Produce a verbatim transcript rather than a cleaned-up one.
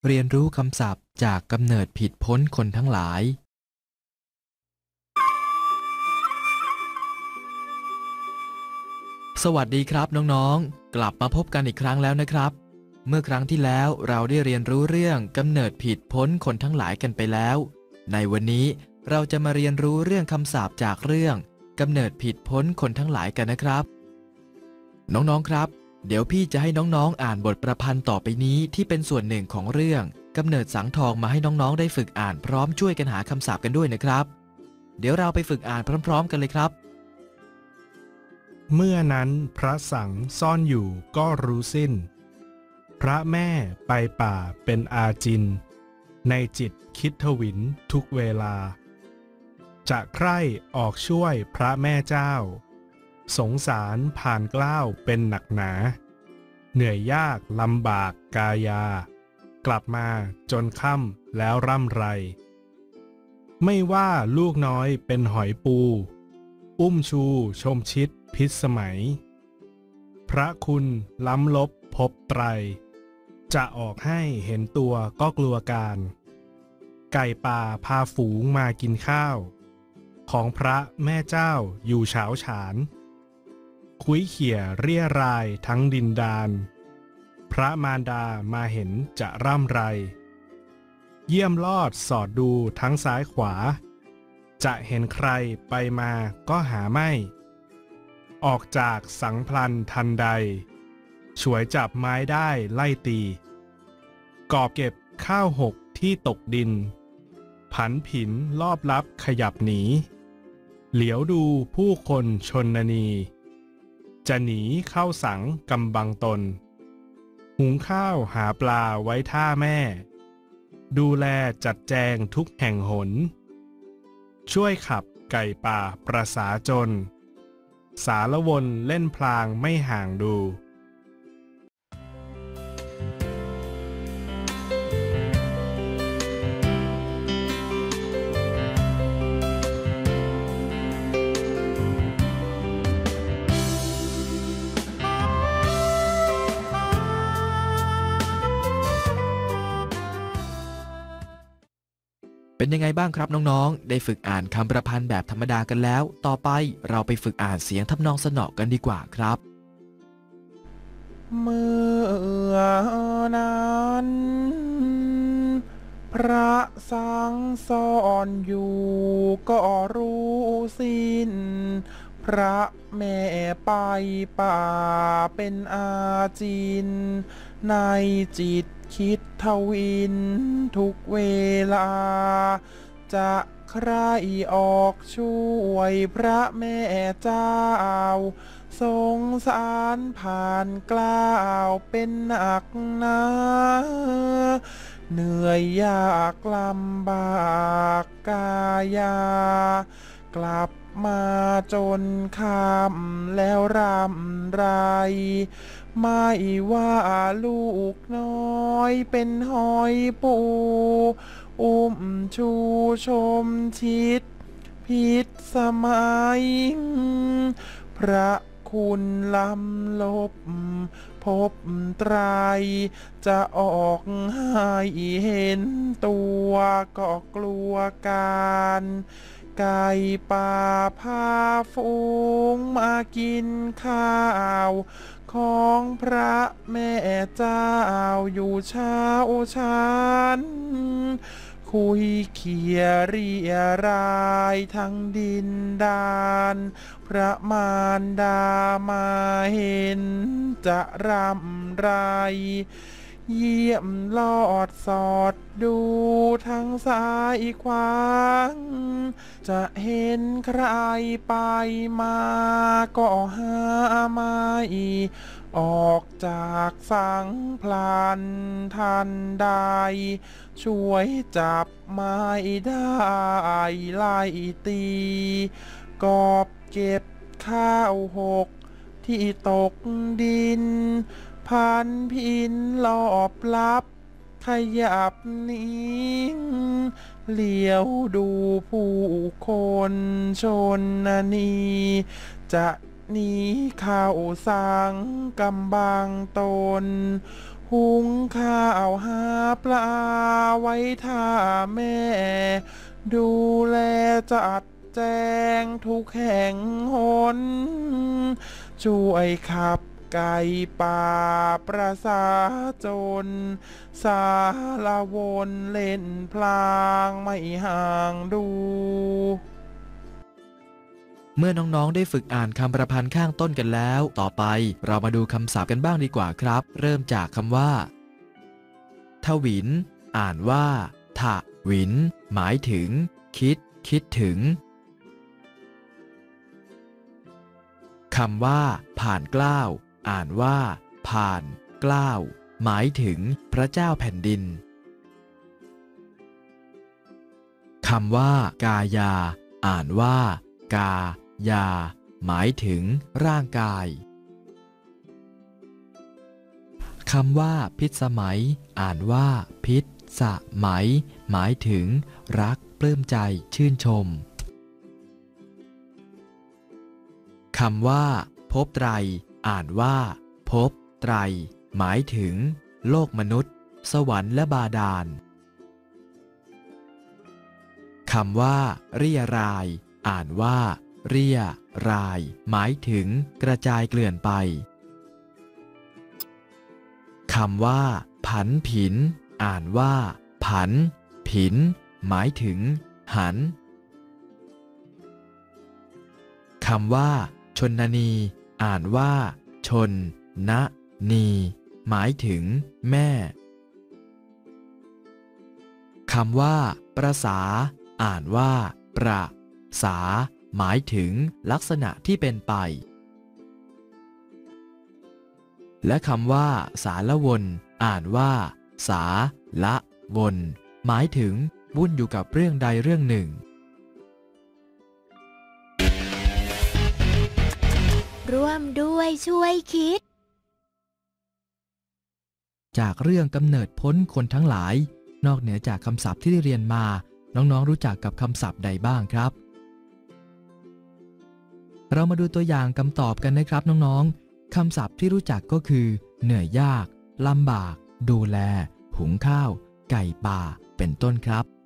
เรียนรู้คำศัพท์จากกำเนิดผิดพ้นคนทั้งหลายสวัสดีครับน้องๆกลับมาพบกันอีกครั้งแล้วนะครับเมื่อครั้งที่แล้วเราได้เรียนรู้เรื่องกำเนิดผิดพ้นคนทั้งหลายกันไปแล้วในวันนี้เราจะมาเรียนรู้เรื่องคำศัพท์จากเรื่องกำเนิดผิดพ้นคนทั้งหลายกันนะครับน้องๆครับเดี๋ยวพี่จะให้น้องๆอ่านบทประพันธ์ต่อไปนี้ที่เป็นส่วนหนึ่งของเรื่องกำเนิดสังทองมาให้น้องๆได้ฝึกอ่านพร้อมช่วยกันหาคำศัพท์กันด้วยนะครับเดี๋ยวเราไปฝึกอ่านพร้อมๆกันเลยครับเมื่อนั้นพระสังซ่อนอยู่ก็รู้สิ้นพระแม่ไปป่าเป็นอาจินในจิตคิดทวินทุกเวลาจะใคร่ออกช่วยพระแม่เจ้าสงสารผ่านกล้าวเป็นหนักหนาเหนื่อยยากลำบากกายากลับมาจนค่ำแล้วร่ำไรไม่ว่าลูกน้อยเป็นหอยปูอุ้มชูชมชิดพิสมัยพระคุณล้ำลบพบไตรจะออกให้เห็นตัวก็กลัวการไก่ป่าพาฝูงมากินข้าวของพระแม่เจ้าอยู่เฉาฉานคุ้ยเขี่ยเรี่ยรายทั้งดินดานพระมารดามาเห็นจะร่ำไรเยี่ยมลอดสอดดูทั้งซ้ายขวาจะเห็นใครไปมาก็หาไม่ออกจากสังพลันทันใดฉวยจับไม้ได้ไล่ตีกอบเก็บข้าวหกที่ตกดินผันผินลอบลับขยับหนีเหลียวดูผู้คนชนนีจะหนีเข้าสังกำบังตนหุงข้าวหาปลาไว้ท่าแม่ดูแลจัดแจงทุกแห่งหนช่วยขับไก่ป่าประสาจนสารวนเล่นพลางไม่ห่างดูเป็นยังไงบ้างครับน้องๆได้ฝึกอ่านคำประพันธ์แบบธรรมดากันแล้วต่อไปเราไปฝึกอ่านเสียงทำนองสนอกันดีกว่าครับเมื่อนั้นพระสังซ่อนอยู่ก็รู้สิ้นพระแม่ไปป่าเป็นอาจินในจิตคิดทวินทุกเวลาจะใคร่ออกช่วยพระแม่เจ้าสงสารผ่านกล้าวเป็นหนักหนาเหนื่อยยากลำบากกายากลับมาจนค่ำแล้วรำไรไม่ว่าลูกน้อยเป็นหอยปูอุ้มชูชมชิดพิษสมัยพระคุณล้ำลบพบไตรจะออกให้เห็นตัวก็กลัวการไก่ป่าพาฝูงมากินข้าวของพระแม่เจ้าอยู่เช้าชันคุยเขี่ยเรียรายทั้งดินดานพระมารดามาเห็นจะรำไรเยี่ยมลอดสอดดูทั้งซ้ายขวาจะเห็นใครไปมาก็หาไม่ออกจากสังพลันทันใดช่วยจับไม่ได้ไล่ตีกอบเก็บข้าวหกที่ตกดินพันพินลอบลับขยับหนีเหลียวดูผู้คนชนนีจะหนีเข้าสังกำบังตนหุงข้าวหาปลาไว้ท่าแม่ ดูแลจัดแจงทุกแห่งหน ช่วยขับไก่ป่าประสาจน สารวนเล่นพลางไม่ห่างดูเมื่อน้องๆได้ฝึกอ่านคำประพันธ์ข้างต้นกันแล้ว ต่อไปเรามาดูคำศัพท์กันบ้างดีกว่าครับ เริ่มจากคำว่าทวินอ่านว่าทะวินหมายถึงคิดคิดถึงคำว่าผ่านเกล้าอ่านว่าผ่านเกล้าหมายถึงพระเจ้าแผ่นดินคำว่ากายาอ่านว่ากายาหมายถึงร่างกายคำว่าพิษสมัยอ่านว่าพิษสมัยหมายถึงรักปลื้มใจชื่นชมคำว่าภพไตรอ่านว่าภพไตรหมายถึงโลกมนุษย์สวรรค์และบาดาลคำว่าเรี่ยรายอ่านว่าเรี่ยรายหมายถึงกระจายเกลื่อนไปคำว่าผันผินอ่านว่าผันผินหมายถึงหันคำว่าชนนีอ่านว่าชนนะนีหมายถึงแม่คำว่าประสาอ่านว่าประสาหมายถึงลักษณะที่เป็นไปและคำว่าสารวนอ่านว่าสาละวนหมายถึงวุ่นอยู่กับเรื่องใดเรื่องหนึ่งร่วมด้วยช่วยคิดจากเรื่องกำเนิดพ้นคนทั้งหลายนอกเหนือจากคำศัพท์ที่ได้เรียนมาน้องๆรู้จักกับคำศัพท์ใดบ้างครับเรามาดูตัวอย่างคำตอบกันนะครับน้องๆคำศัพท์ที่รู้จักก็คือเหนื่อยยากลำบากดูแลหุงข้าวไก่ป่าเป็นต้นครับ